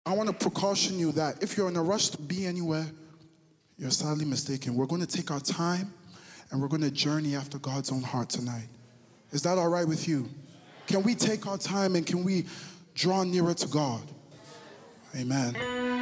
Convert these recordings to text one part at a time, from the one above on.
I want to precaution you that if you're in a rush to be anywhere, you're sadly mistaken. We're going to take our time and we're going to journey after God's own heart tonight. Is that all right with you? Can we take our time and can we draw nearer to God? Amen.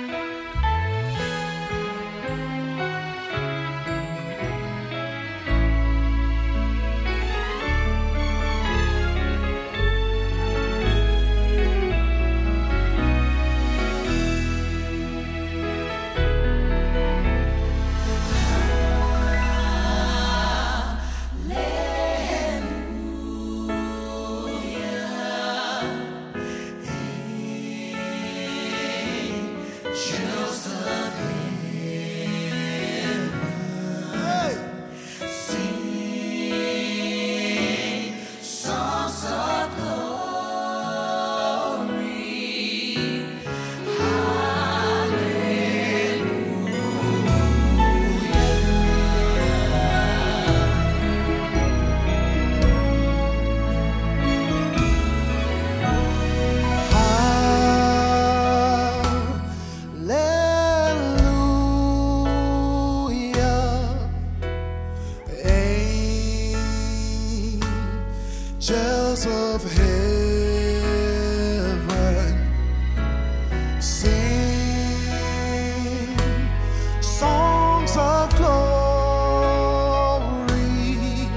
Angels of heaven, sing songs of glory.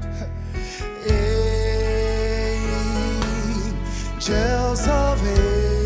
Angels of heaven.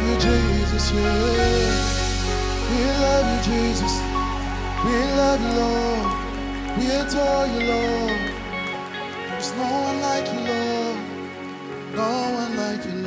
love you, Jesus, yeah. We love you, Jesus. We love you, Lord. We adore you, Lord. There's no one like you, Lord. No one like you, Lord.